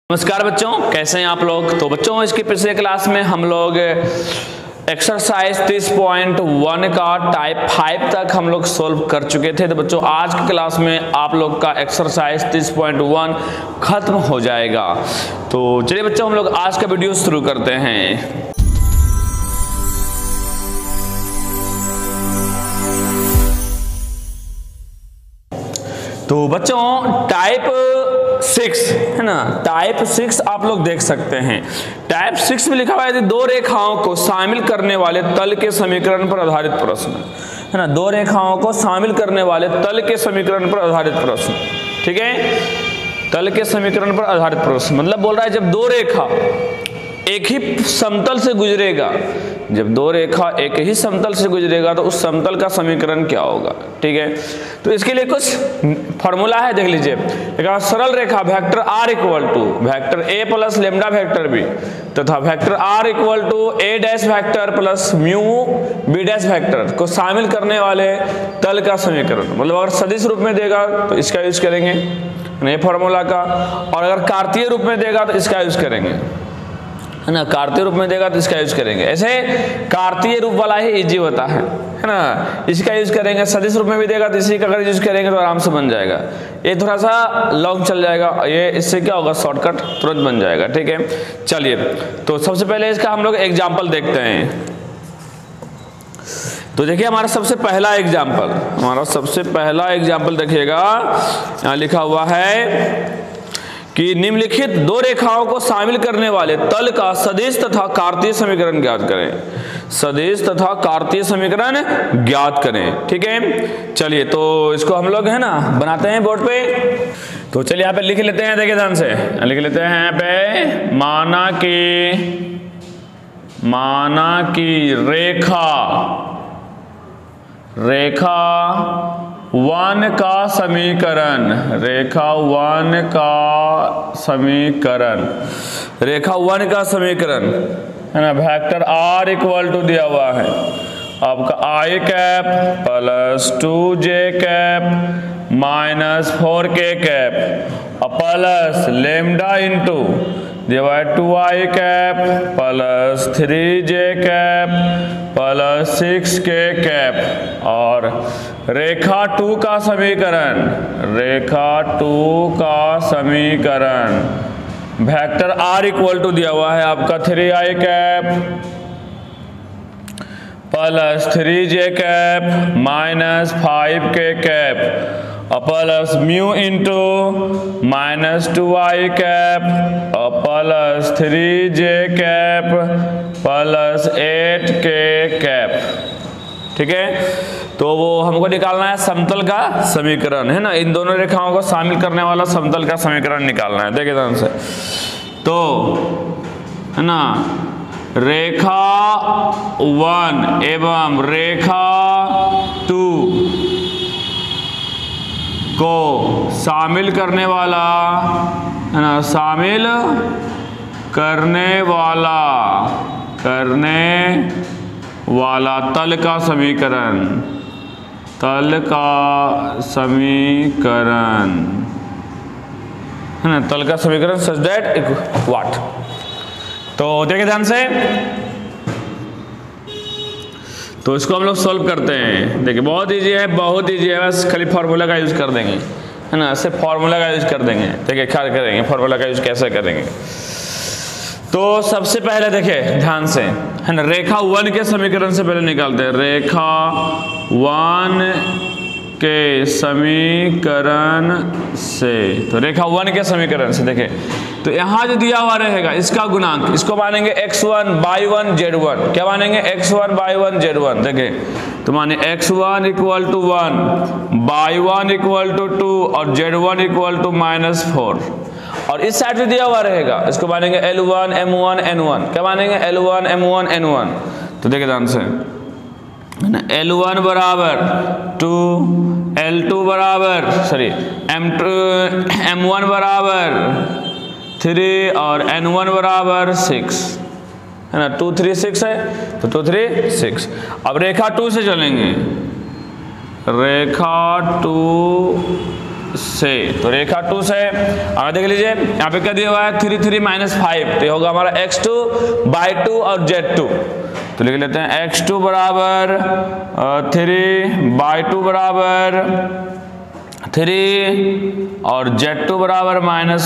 नमस्कार बच्चों, कैसे हैं आप लोग। तो बच्चों इसके पिछले क्लास में हम लोग एक्सरसाइज 30.1 का टाइप 5 तक हम लोग सोल्व कर चुके थे। तो बच्चों आज की क्लास में आप लोग का एक्सरसाइज 30.1 खत्म हो जाएगा। तो चलिए बच्चों हम लोग आज का वीडियो शुरू करते हैं। तो बच्चों टाइप 6 है ना, टाइप 6 आप लोग देख सकते हैं। टाइप 6 में लिखा हुआ है दो रेखाओं को शामिल करने वाले तल के समीकरण पर आधारित प्रश्न है ना। दो रेखाओं को शामिल करने वाले तल के समीकरण पर आधारित प्रश्न, ठीक है। तल के समीकरण पर आधारित प्रश्न मतलब बोल रहा है जब दो रेखा एक ही समतल से गुजरेगा, जब दो रेखा एक ही समतल से गुजरेगा तो उस समतल का समीकरण क्या होगा, ठीक है। तो इसके लिए कुछ फॉर्मूला है, देख लीजिए। एक सरल रेखा vector r equal to vector a plus lambda vector b तथा vector r equal to a dash vector plus mu b dash vector को शामिल करने वाले तल का समीकरण। मतलब अगर सदिश रूप में देगा तो इसका यूज करेंगे ये फॉर्मूला का, और अगर कार्तीय रूप में देगा तो इसका यूज करेंगे, है ना। कार्तीय रूप में देगा तो इसका यूज करेंगे। ऐसे कार्तीय रूप वाला ही इजी होता है ना, इसका यूज करेंगे। सदिश रूप में भी देगा तो इसी का अगर यूज करेंगे तो आराम से बन जाएगा। ये थोड़ा सा लॉन्ग चल जाएगा, ये इससे क्या होगा शॉर्टकट तुरंत बन जाएगा, ठीक है। चलिए तो सबसे पहले इसका हम लोग एग्जाम्पल देखते हैं। तो देखिए हमारा सबसे पहला एग्जाम्पल देखिएगा, यहाँ लिखा हुआ है कि निम्नलिखित दो रेखाओं को शामिल करने वाले तल का सदिश तथा कार्तीय समीकरण ज्ञात करें। सदिश तथा कार्तीय समीकरण ज्ञात करें, ठीक है। चलिए तो इसको हम लोग है ना बनाते हैं बोर्ड पे। तो चलिए यहाँ पे लिख लेते हैं, देखिए ध्यान से लिख लेते हैं यहाँ पे। माना कि रेखा 1 का समीकरण, रेखा 1 का समीकरण है ना, वेक्टर r इक्वल टू दिया हुआ है आपका i cap plus 2j cap minus 4k cap plus lambda into divide 2i cap plus 3j cap plus 6k cap और रेखा 2 का समीकरण वेक्टर r इक्वल टू दिया हुआ है आपका 3i cap plus 3j cap minus 5k cap plus mu into minus 2i cap plus 3j cap plus 8k cap, ठीक है। तो वो हमको निकालना है समतल का समीकरण, है ना। इन दोनों रेखाओं को शामिल करने वाला समतल का समीकरण निकालना है। देखिए ध्यान से, तो है ना रेखा 1 एवं रेखा 2 को शामिल करने वाला है ना, शामिल करने वाला तल का समीकरण है ना, तल का समीकरण सच दैट व्हाट। तो देखिए ध्यान से, तो इसको हम लोग सॉल्व करते हैं। देखिए बहुत इजी है, बस खाली फार्मूला का यूज कर देंगे, है ना। सिर्फ फार्मूला का यूज कर देंगे। देखिए क्या करेंगे, फार्मूला का यूज कैसे करेंगे। तो सबसे पहले देखिए ध्यान से, है ना, रेखा 1 के समीकरण से पहले निकालते हैं। रेखा 1 के समीकरण से, तो रेखा 1 के समीकरण से देखिए, तो यहाँ जो दिया हुआ रहेगा इसका गुणांक, इसको मानेंगे x1 by 1 z1। क्या मानेंगे? x1 by 1 z1। देखिए तो माने x1 equal to 1, y1 equal to 2 और z1 इक्वल टू -4। और इस साइड जो दिया हुआ रहेगा इसको मानेंगे L1 M1 N1। क्या मानेंगे? L1 M1 N1। तो देखिए ध्यान से, L1 बराबर 2, L2 बराबर M1 बराबर 3 और N1 बराबर 6, है ना। 2 3 6 है, तो 2 3 6। अब रेखा 2 से चलेंगे। रेखा 2 से, तो रेखा 2 से आगे देख लीजिए यहाँ पे क्या दिया हुआ है 3 3 -5, तो ये होगा हमारा x2 बाई 2 और z2, तो लिख लेते हैं x2 बराबर 3 बाई 2 बराबर 3 और z2 बराबर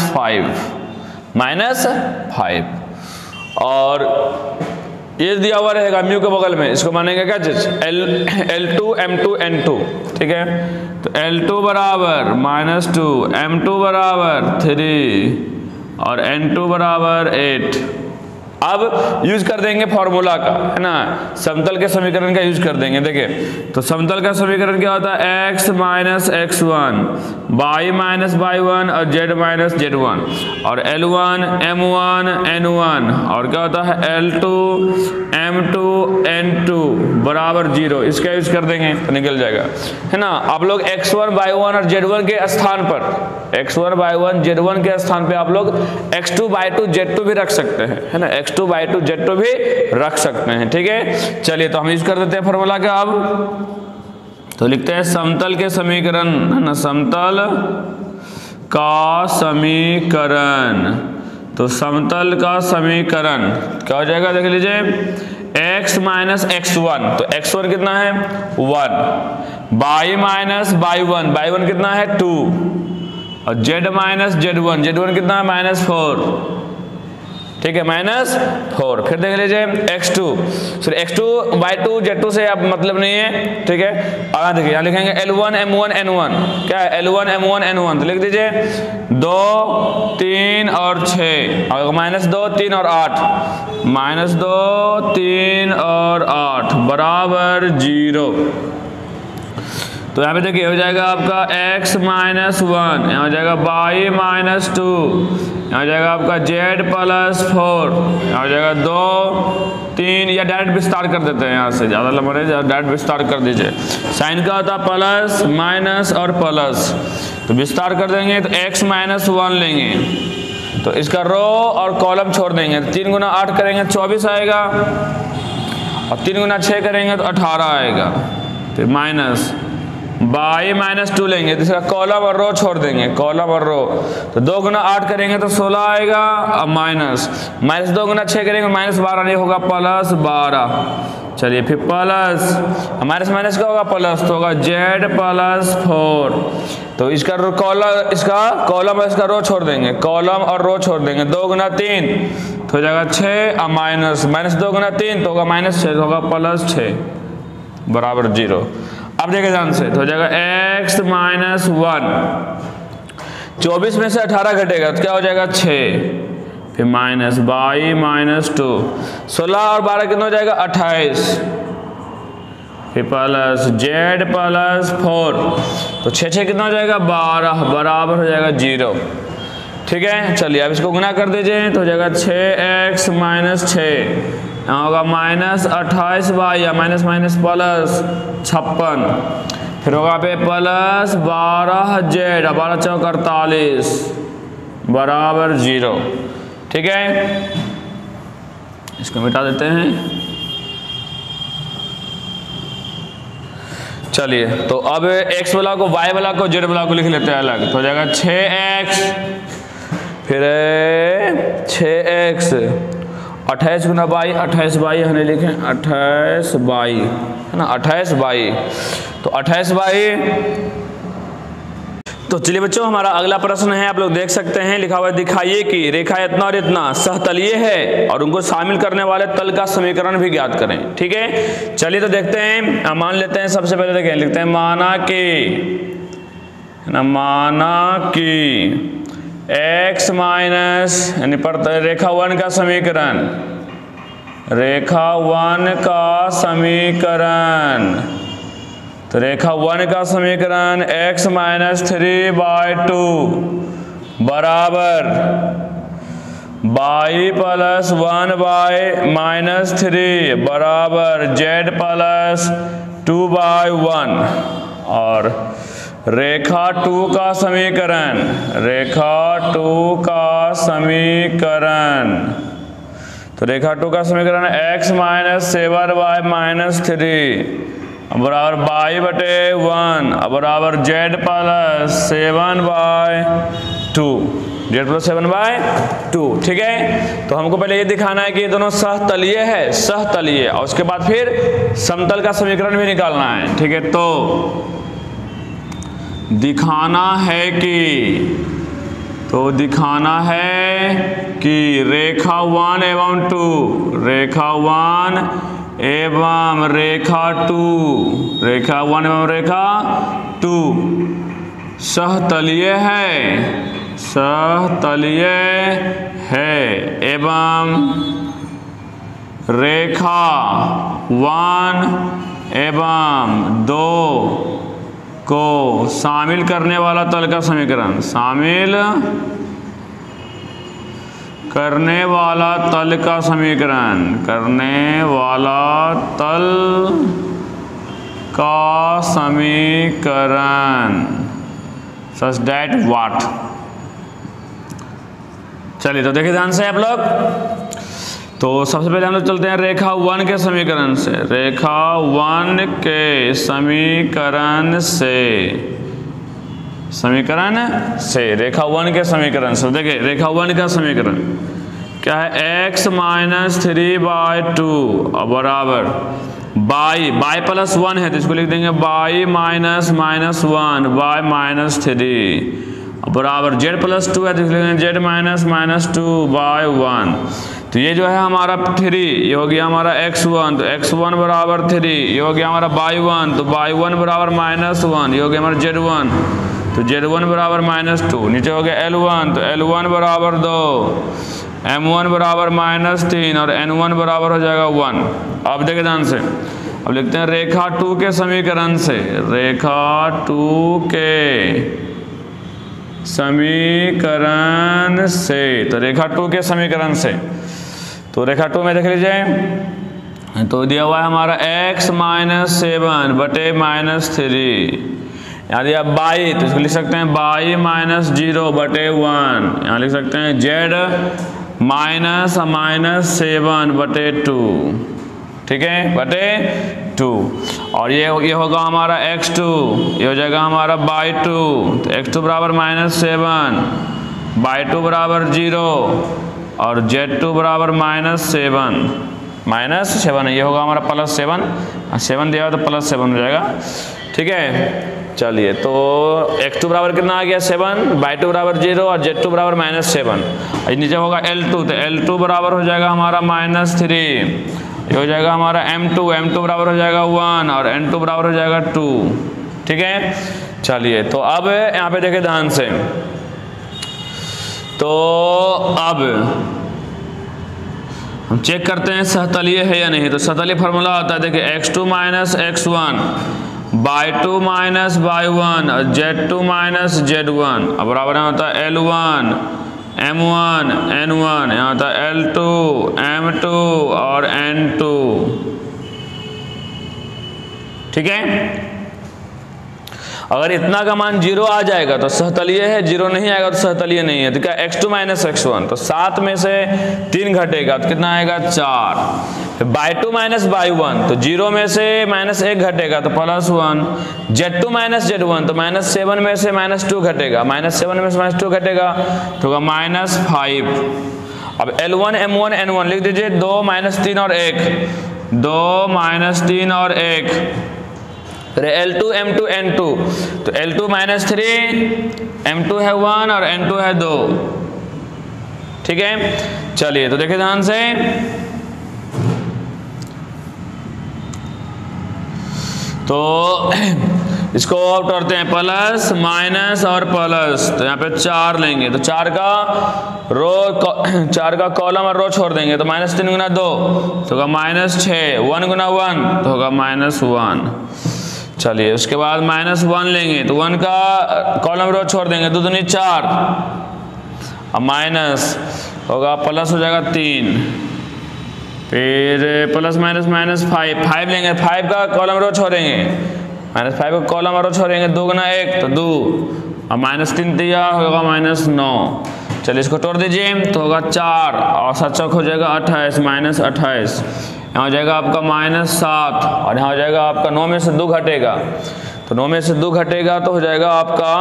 -5 और ये दिया हुआ रहेगा म्यू के बगल में, इसको मानेंगे क्या चीज L2 M2 N2, ठीक है, तो L2 बराबर -2, M2 बराबर 3 और N2 बराबर 8। अब यूज कर देंगे फॉर्मूला का, है ना, समतल के समीकरण का यूज कर देंगे। देखिए तो समतल का समीकरण क्या होता है x minus x1 y minus y1 और z माइनस z1 और L1 M1 N1 और क्या होता है L2 M2 N2 बराबर 0, इसका यूज कर देंगे तो निकल जाएगा, है ना। आप लोग x1 y1 और z1 के स्थान पर x1 y1 z1 के स्थान पे आप लोग x2 by2 z2 भी रख सकते हैं, है ना, x2 by2 z2 भी रख सकते हैं, ठीक है। चलिए तो हम यूज कर देते हैं फॉर्मूला का। अब तो लिखते हैं समतल के समीकरण, है ना, समतल का समीकरण, तो समतल का समीकरण क्या हो जाएगा देख लीजिए x माइनस x1, तो x1 कितना है 1, y माइनस y1 कितना है 2 और z माइनस z1 कितना है -4, ठीक है, -4। फिर देख लीजिए x2, फिर x2 by2 z2 से अब मतलब नहीं है, ठीक है। आगे देखिए यहाँ लिखेंगे L1 M1 N1, क्या है L1 M1 N1, तो लिख दीजिए 2 3 और 6 और -2 3 और 8, -2 3 और 8 बराबर 0। तो यहाँ पे देखिए हो जाएगा आपका x माइनस 1, यहाँ हो जाएगा y माइनस 2, यहाँ हो जाएगा आपका z प्लस 4, यहाँ हो जाएगा 2 3, या डायरेक्ट विस्तार कर देते हैं, यहाँ से ज़्यादा लंबा नहीं, डायरेक्ट विस्तार कर दीजिए। साइन का होता है प्लस माइनस और प्लस, तो विस्तार कर देंगे तो x माइनस 1 लेंगे, तो इसका रो और कॉलम छोड़ देंगे, 3 गुना 8 करेंगे 24 आएगा और 3 गुना 6 करेंगे तो 18 आएगा, फिर माइनस y माइनस 2 लेंगे तो इसका कॉलम और रो छोड़ देंगे, कॉलम और रो, तो 2 गुना 8 करेंगे तो 16 आएगा और माइनस 2 गुना 6 करेंगे -12 नहीं होगा +12। चलिए फिर प्लस माइनस का होगा प्लस, तो होगा z प्लस 4, तो इसका कॉलम और इसका रो छोड़ देंगे, कॉलम और रो छोड़ देंगे, 2 गुना 3 तो हो जाएगा 6 और माइनस 2 गुना 3 तो होगा -6, तो होगा +6 बराबर 0। अब देखिए ध्यान से, तो हो जाएगा x माइनस 1, 24 में से 18 घटेगा तो क्या हो जाएगा 6, फिर माइनस y माइनस 2, 16 और 12 कितना हो जाएगा 28, फिर प्लस z प्लस 4, तो 6 कितना हो जाएगा 12 बराबर हो जाएगा 0, ठीक है। चलिए अब इसको गुना कर दीजिए तो हो जाएगा 6x माइनस 6, यहाँ होगा -28y या माइनस प्लस 56, फिर होगा पे प्लस 12z 12 चौक 48 बराबर 0, ठीक है। इसको मिटा देते हैं। चलिए तो अब x वाला को y वाला को z वाला को लिख लेते हैं अलग, तो हो जाएगा 6x फिर 6x 28 गुना बाई 28 बाई हमने लिखे 28 बाई, है ना, 28 बाई, तो 28 बाई। तो चलिए बच्चों हमारा अगला प्रश्न है, आप लोग देख सकते हैं लिखा हुआ है दिखाइए कि रेखा इतना और इतना सहतलीय है और उनको शामिल करने वाले तल का समीकरण भी ज्ञात करें, ठीक है। चलिए तो देखते हैं, मान लेते हैं सबसे पहले देखें, लिखते हैं माना कि x माइनस यानी रेखा 1 का समीकरण, रेखा 1 का समीकरण, तो रेखा 1 का समीकरण x माइनस 3/2 बराबर y प्लस 1/-3 बराबर z प्लस 2/1 और रेखा 2 का समीकरण, रेखा 2 का समीकरण, तो रेखा 2 का समीकरण x माइनस 7/-3 बराबर बाई बटे 1 बराबर जेड प्लस 7/2, जेड प्लस 7/2। ठीक है, तो हमको पहले ये दिखाना है कि ये दोनों सहतलीय है, सहतलीय, और उसके बाद फिर समतल का समीकरण भी निकालना है। ठीक है, तो दिखाना है कि रेखा 1 एवं 2, रेखा 1 एवं रेखा 2, रेखा 1 एवं रेखा 2 सहतलीय है एवं रेखा 1 एवं 2 को शामिल करने वाला तल का समीकरण, शामिल करने वाला तल का समीकरण, करने वाला तल का समीकरण सच दैट व्हाट। चलिए, तो देखिए ध्यान से आप लोग। तो सबसे पहले हम लोग चलते हैं रेखा 1 के समीकरण से, रेखा 1 के समीकरण से रेखा 1 के समीकरण से देखिए, रेखा 1 का समीकरण क्या है, x - 3/2 बराबर बाई प्लस 1 है तो इसको लिख देंगे बाई -1 y-3 बराबर जेड प्लस 2 है तो लिखेंगे जेड -2/1। तो ये जो है हमारा 3, ये हो गया हमारा x1, तो x1 बराबर 3, ये हो गया हमारा y1, तो y1 बराबर -1, ये हो गया हमारा z1, तो z1 बराबर -2, नीचे हो गया L1, तो L1 बराबर 2, M1 बराबर -3 और N1 बराबर हो जाएगा 1। अब देखिए ध्यान से, अब लिखते हैं रेखा 2 के समीकरण से, रेखा 2 के समीकरण से, तो रेखा 2 के समीकरण से, तो रेखा 2 में देख लीजिए, तो दिया हुआ है हमारा x - 7 बटे -3, यहाँ दिया बाई, तो इसको लिख सकते हैं बाई -0 बटे 1, यहाँ लिख सकते हैं z -7 बटे 2, ठीक है, बटे 2, और ये होगा हमारा x2, ये हो जाएगा हमारा बाई 2, तो x2 बराबर -7, बाई 2 बराबर 0 और z2 बराबर -7, ये होगा हमारा +7, 7 दिया हुआ तो +7 हो जाएगा। ठीक है, चलिए, तो x2 बराबर कितना आ गया 7, बाई 2 बराबर 0 और z2 बराबर -7, नीचे होगा L2, तो L2 बराबर हो जाएगा हमारा -3, ये हो जाएगा हमारा M2 बराबर हो जाएगा 1 और N2 बराबर हो जाएगा 2। ठीक है, चलिए, तो अब यहाँ पे देखें ध्यान से, तो अब हम चेक करते हैं सहतलीय है या नहीं। तो सहतलीय फार्मूला होता है, देखिए x2 - x1 बाई 2 - बाई 1 और z2 - z1 अब बराबर यहाँ होता है L1 M1 N1, यहाँ होता है L2 M2 और N2। ठीक है, अगर इतना का मान 0 आ जाएगा तो सहतलीय है, 0 नहीं आएगा तो सहतलीय नहीं है। तो क्या x2 - x1, तो 7 में से 3 घटेगा तो कितना आएगा 4, फिर बाई 2 - बाई 1, तो 0 में से -1 घटेगा तो +1, z2 - z1, तो -7 में से -2 घटेगा, -7 में से -2 घटेगा तो होगा -5। अब L1 M1 N1 लिख दीजिए, 2 - 3 और 1, 2 - 3 और 1, फिर L2 M2 N2, तो L2 -3, M2 है 1 और N2 है 2। ठीक है, चलिए, तो देखिए ध्यान से, तो इसको उठाते हैं प्लस माइनस और प्लस, तो यहाँ पे 4 लेंगे, तो 4 का कॉलम और रो छोड़ देंगे, तो -3 गुना 2 तो होगा -6, 1 गुना 1 तो होगा -1। चलिए, उसके बाद -1 लेंगे, तो 1 का कॉलम रो छोड़ देंगे, 2 दूनी 4, अब माइनस होगा प्लस हो जाएगा 3, फिर प्लस माइनस 5 लेंगे, 5 का कॉलम रो छोड़ेंगे, -5 का कॉलम रो छोड़ेंगे, 2 गुना 1 तो 2, अब -3 दिया होगा -9। चलिए, इसको तोड़ दीजिए तो होगा 4 और 7 चौक हो जाएगा 28, -28, यहाँ हो जाएगा आपका -7 और यहाँ हो जाएगा आपका 9 में से 2 घटेगा, तो 9 में से 2 घटेगा तो हो जाएगा आपका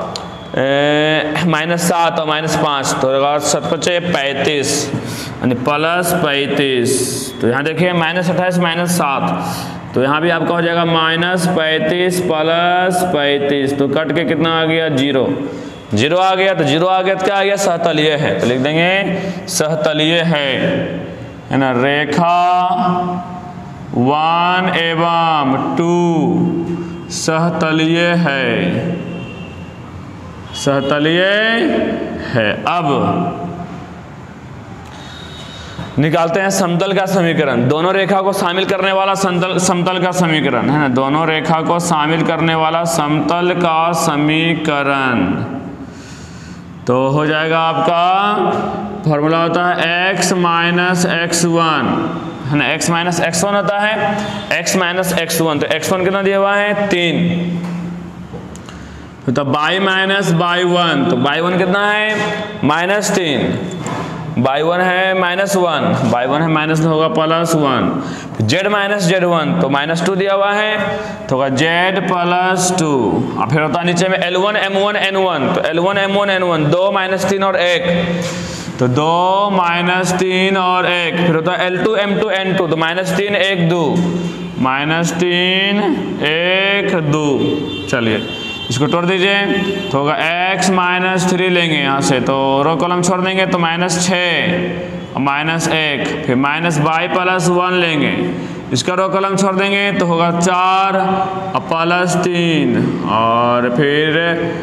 -7 और -5, तो होगा 7 × 35 यानी +35। तो यहाँ देखिए -28 -7, तो यहाँ भी आपका हो जाएगा -35 + 35, तो कट के कितना आ गया 0 0 आ गया, तो 0 आ गया तो क्या आ गया सहतलीय है, तो लिख देंगे सहतलीय है ना। रेखा 1 एवं 2 सहतलीय है, सहतलीय है। अब निकालते हैं समतल का समीकरण, दोनों रेखा को शामिल करने वाला समतल का समीकरण है ना, दोनों रेखा को शामिल करने वाला समतल का समीकरण। तो हो जाएगा आपका फॉर्मूला होता है x - x1 है ना, x - x1 होता है x - x1, तो x1 कितना दिया हुआ है 3, तो y - y1, तो y1 कितना है -3, y1 है -1, y1 है -1 होगा +1, z - z1 तो -2 दिया हुआ है तो होगा z +2, और फिर होता है नीचे में L1 M1 N1, तो L1 M1 N1 2 -3 और 1, तो 2 -3 और 1, फिर होता है L2 M2 N2, तो -3 1 2 -3 1 2। चलिए इसको तोड़ दीजिए, तो होगा x -3 लेंगे यहाँ से, तो रो कॉलम छोड़ देंगे तो -6 और -1, फिर -y +1 लेंगे, इसका रो कॉलम छोड़ देंगे तो होगा 4 और +3, और फिर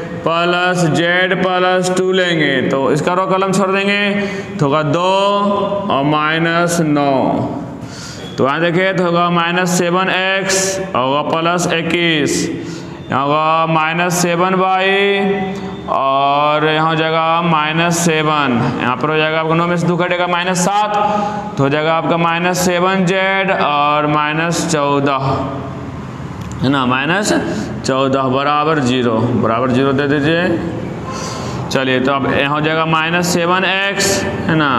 +z +2 लेंगे, तो इसका रो कॉलम छोड़ देंगे तो होगा 2 और -9, तो यहाँ देखिए तो होगा -7x होगा +21, यहाँ होगा -7y और यहाँ हो जाएगा -7, यहाँ पर हो जाएगा आपका 9 में से 2 घटेगा -7, तो हो जाएगा आपका -7z और -14 है ना, -14 बराबर 0 दे दीजिए। चलिए तो अब यहाँ हो जाएगा -7x है ना,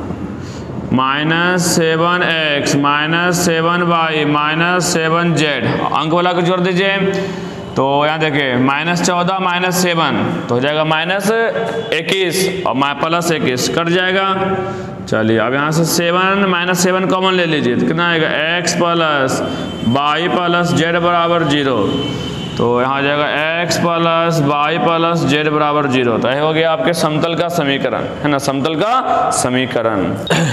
-7x -7y -7z, अंक वाला को जोड़ दीजिए, तो यहाँ देखिए -14 -7 तो हो जाएगा -21 और +21 कट जाएगा। चलिए अब यहाँ से 7 -7 कॉमन ले लीजिए, तो कितना आएगा x + y + z बराबर 0, तो यहाँ आ जाएगा x + y + z बराबर 0, तो यह हो गया आपके समतल का समीकरण है ना, समतल का समीकरण।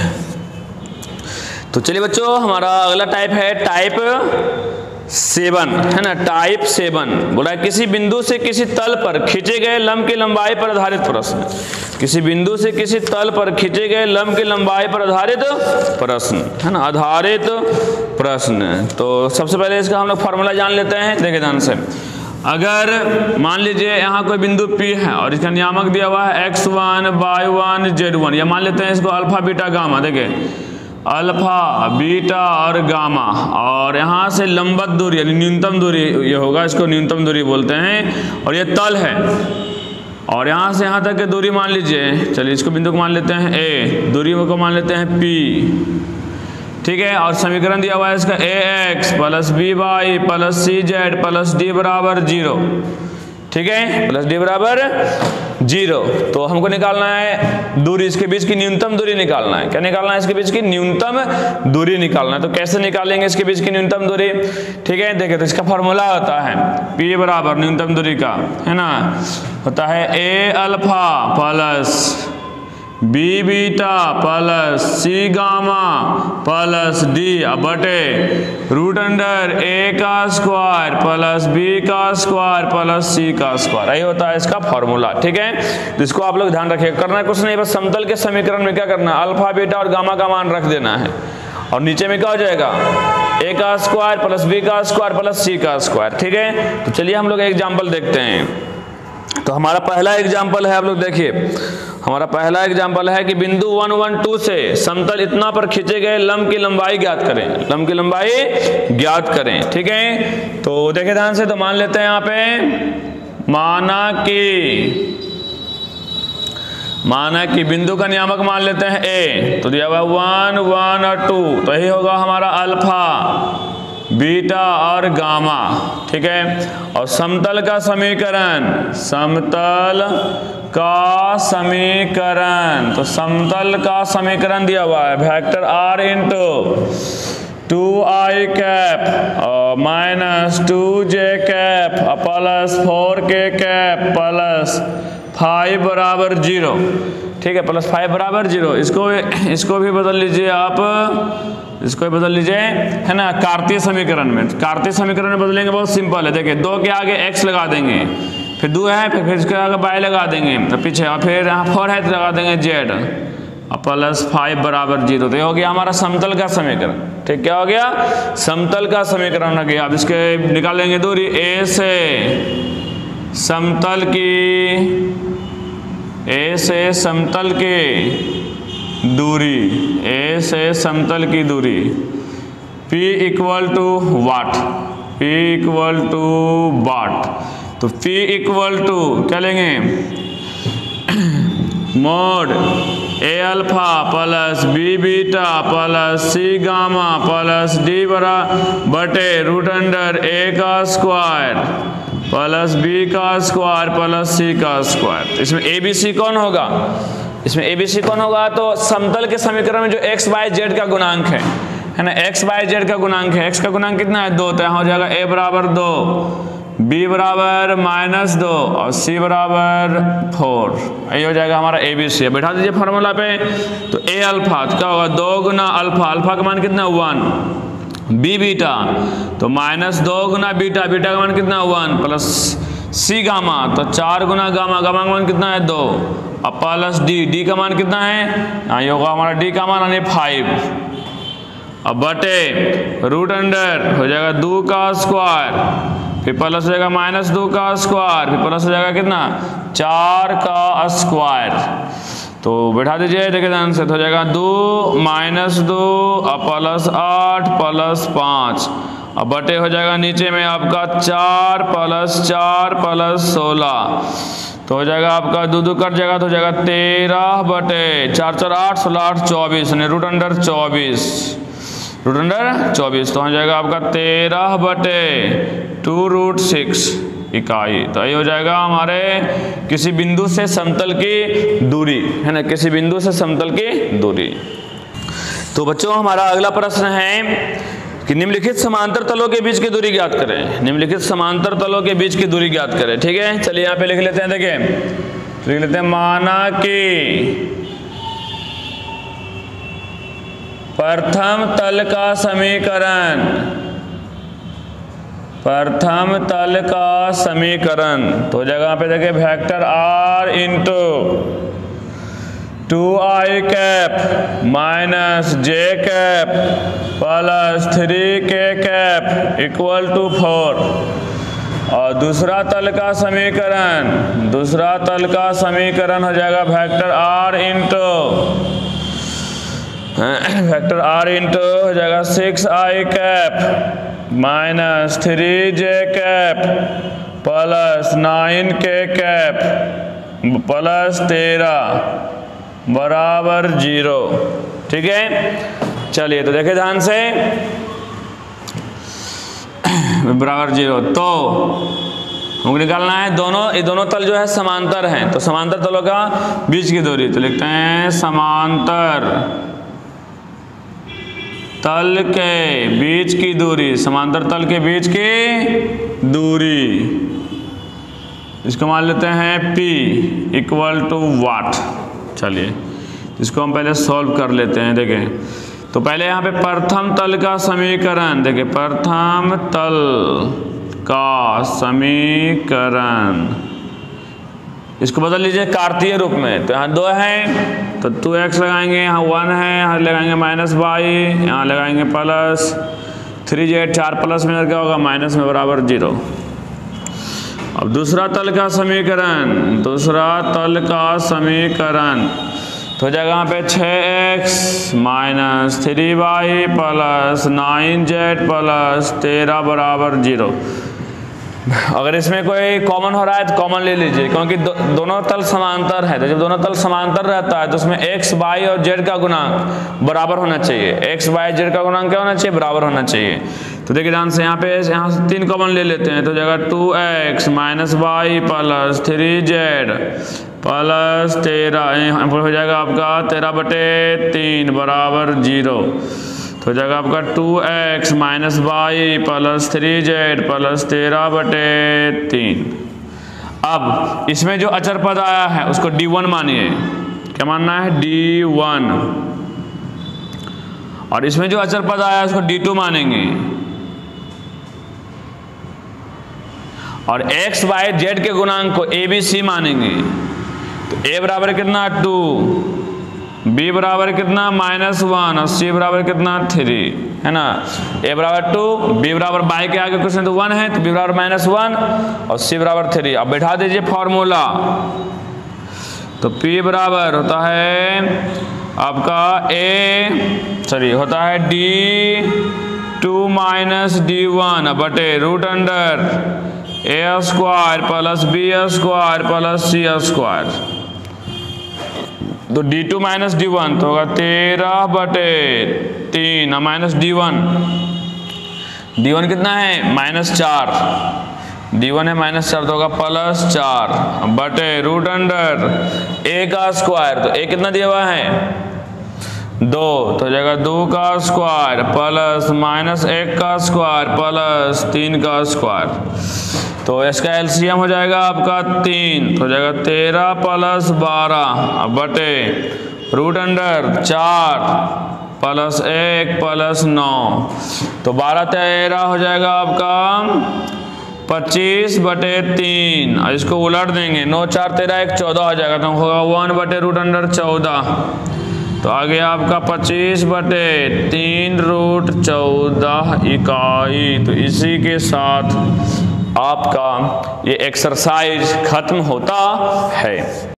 तो चलिए बच्चों हमारा अगला टाइप है टाइप 7 है ना, टाइप 7 बोला है किसी बिंदु से किसी तल पर खींचे गए लंब की लंबाई पर आधारित प्रश्न, किसी बिंदु से किसी तल पर खींचे गए लंब की लंबाई पर आधारित प्रश्न है ना, आधारित प्रश्न। तो सबसे पहले इसका हम लोग फार्मूला जान लेते हैं, देखिए ध्यान से। अगर मान लीजिए यहाँ कोई बिंदु P है और इसका नियामक दिया हुआ है x1 y1 z1, या मान लेते हैं इसको अल्फा बीटा गामा, देखिए अल्फा बीटा और गामा, और यहाँ से लंबवत दूरी यानी न्यूनतम दूरी ये होगा, इसको न्यूनतम दूरी बोलते हैं, और ये तल है, और यहाँ से यहाँ तक की दूरी मान लीजिए, चलिए इसको बिंदु को मान लेते हैं A, दूरी को मान लेते हैं P, ठीक है। और समीकरण दिया हुआ है इसका ax + by + cz + d बराबर 0, ठीक है, +d बराबर 0। तो हमको निकालना है दूरी, इसके बीच की न्यूनतम दूरी निकालना है। क्या निकालना है? इसके बीच की न्यूनतम दूरी निकालना है। तो कैसे निकालेंगे इसके बीच की न्यूनतम दूरी? ठीक है, देखिए तो इसका फॉर्मूला होता है P बराबर न्यूनतम दूरी का है ना, होता है a alpha plus b beta plus c gamma plus d बटे √a का स्क्वायर प्लस b का स्क्वायर प्लस c का स्क्वायर, यही होता है इसका फॉर्मूला। ठीक है, तो इसको आप लोग ध्यान रखिएगा, करना कुछ नहीं, बस समतल के समीकरण में क्या करना है, अल्फा बीटा और गामा का मान रख देना है, और नीचे में क्या हो जाएगा a का स्क्वायर प्लस b का स्क्वायर प्लस c का स्क्वायर। ठीक है, तो चलिए हम लोग एग्जाम्पल देखते हैं। तो हमारा पहला एग्जाम्पल है, आप लोग देखिए, हमारा पहला एग्जाम्पल है कि बिंदु 1 1 2 से समतल इतना पर खींचे गए लंब की लंबाई ज्ञात करें, लंब की लंबाई ज्ञात करें। ठीक है, तो देखिए ध्यान से, तो मान लेते हैं यहाँ पे, माना कि माना कि बिंदु का नियामक मान लेते हैं ए, तो दिया हुआ 1, 1 और 2, तो यही होगा हमारा अल्फा, बीटा और गामा। ठीक है, और समतल का समीकरण, समतल का समीकरण, तो समतल का समीकरण दिया हुआ है vector r into 2i cap और minus 2j cap plus 4k cap plus 5 बराबर 0। ठीक है, प्लस 5 बराबर 0। इसको भी बदल लीजिए आप, इसको भी बदल लीजिए, है ना, कार्तीय समीकरण में। कार्तीय समीकरण में बदलेंगे, बहुत सिंपल है। देखिए 2 के आगे x लगा देंगे, फिर 2 है, फिर इसके आगे y लगा देंगे तो पीछे, और फिर यहाँ 4 है तो लगा देंगे z और प्लस 5 बराबर 0। तो ये हो गया हमारा समतल का समीकरण। ठीक, क्या हो गया? समतल का समीकरण हो गया। अब इसके निकालेंगे दूरी a से समतल की दूरी, a से समतल की दूरी P equal to what, P equal to what. तो P इक्वल टू क्या लेंगे, mod A alpha plus B beta plus C gamma plus D बरा बटे रूट अंडर ए का स्क्वायर प्लस बी का स्क्वायर प्लस सी का square. इसमें A B C कौन होगा? इसमें ए बी सी कौन होगा? तो समतल के समीकरण में जो एक्स बाय जेड का गुणांक है ना, एक्स बाय जेड का गुणांक है। एक्स का गुणांक कितना है? 2। तो यहाँ हो जाएगा ए बराबर 2, बी बराबर -2 और सी बराबर 4। ये हो जाएगा हमारा ए बी सी। बैठा दीजिए फार्मूला पे। तो ए अल्फा तो क्या होगा? 2 गुना अल्फा, अल्फा का मान कितना? 1। बी बीटा तो -2 गुना बीटा, बीटा का मान कितना? 1 प्लस सी गामा तो 4 गुना गामा, गामा का मान कितना है? 2 और प्लस डी, डी का मान कितना है? यहाँ ये होगा हमारा डी का मान यानी 5। अब बटे रूट अंडर हो जाएगा 2 का स्क्वायर, फिर प्लस हो जाएगा -2 का स्क्वायर, फिर प्लस हो जाएगा कितना? 4 का स्क्वायर। तो बैठा दीजिए, देखिए ध्यान से, तो हो जाएगा 2 -2 और प्लस 8 प्लस 5 और बटे हो जाएगा नीचे में आपका 4 प्लस 4 प्लस 16। तो हो जाएगा आपका 2 कट जाएगा तो हो जाएगा 13 बटे 4 4 8 16 8 24 रूट अंडर 24, रूट अंडर 24। तो हो जाएगा आपका 13 बटे 2√6 इकाई। तो ये हो जाएगा हमारे किसी बिंदु से समतल की दूरी, है ना, किसी बिंदु से समतल की दूरी। तो बच्चों हमारा अगला प्रश्न है कि निम्नलिखित समांतर तलों के बीच की दूरी ज्ञात करें। निम्नलिखित समांतर तलों के बीच की दूरी ज्ञात करें। ठीक है, चलिए यहाँ पे लिख लेते हैं। देखिए लिख लेते हैं, माना कि प्रथम तल का समीकरण, प्रथम तल का समीकरण तो जगह पे देखिए vector r into 2i cap minus j cap plus 3k cap equal to 4। और दूसरा तल का समीकरण, दूसरा तल का समीकरण हो जाएगा वेक्टर r इंटू हो जाएगा 6i cap minus 3j cap plus 9k cap plus 13 बराबर 0। ठीक है, चलिए तो देखिए ध्यान से, बराबर 0। तो हमको निकालना है ये दोनों तल जो है समांतर हैं, तो समांतर तलों का बीच की दूरी। तो लिखते हैं समांतर तल के बीच की दूरी, समांतर तल के बीच की दूरी, इसको मान लेते हैं P इक्वल टू वाट। चलिए इसको हम पहले सॉल्व कर लेते हैं। देखें तो पहले यहाँ पे प्रथम तल का समीकरण, देखिए प्रथम तल का समीकरण, इसको बदल लीजिए कार्तीय रूप में। तो यहाँ 2 है तो 2x लगाएंगे, यहाँ 1 है, यहाँ लगाएंगे -y, यहाँ लगाएंगे प्लस 3z, 4 प्लस में क्या होगा? माइनस में बराबर 0। अब दूसरा तल का समीकरण, दूसरा तल का समीकरण तो हो जाएगा यहाँ पे 6x minus 3y plus 9z plus 13 बराबर 0। अगर इसमें कोई कॉमन हो रहा है तो कॉमन ले लीजिए, क्योंकि दोनों तल समांतर है, तो जब दोनों तल समांतर रहता है तो उसमें x, y और z का गुणांक बराबर होना चाहिए। x, y, z का गुणांक क्या होना चाहिए? बराबर होना चाहिए। तो देखिए ध्यान से, यहाँ से 3 कॉमन ले लेते हैं, तो जगह 2x minus Y plus 3z plus 13, यहाँ पर हो जाएगा आपका 13/3 बराबर 0। तो जगह आपका 2x minus Y plus 3z plus 13/3। अब इसमें जो अचर पद आया है उसको d1 मानिए। क्या मानना है? d1। और इसमें जो अचर पद आया है उसको d2 मानेंगे। और x, y, z के गुणांक को a, b, c मानेंगे। तो a बराबर कितना? 2, b बराबर कितना? -1 और c बराबर कितना? 3, है ना। a बराबर 2, b बराबर y के आगे कुछ नहीं तो 1 है, तो b बराबर -1 और c बराबर 3। अब बैठा दीजिए फॉर्मूला। तो p बराबर होता है आपका होता है d2 माइनस d1 बटे root under a² plus b² plus c²। तो d2 माइनस d1 तो होगा 13/3 माइनस d1 कितना है? -4। d1 है -4 तो होगा +4 बटे रूट अंडर a² तो a कितना दिया हुआ है? 2, तो जगह 2² प्लस -1² प्लस 3²। तो इसका एलसीएम हो जाएगा आपका 3, तो जगह 13 प्लस 12 बटे रूट अंडर 4 प्लस 1 प्लस 9। तो 12×13 हो जाएगा आपका 25/3 और इसको उलट देंगे, 9 4 13 1 14 हो जाएगा, तो होगा 1 बटे रूट अंडर 14। तो आ गया आपका 25/3 रूट 14 इकाई। तो इसी के साथ आपका ये एक्सरसाइज खत्म होता है।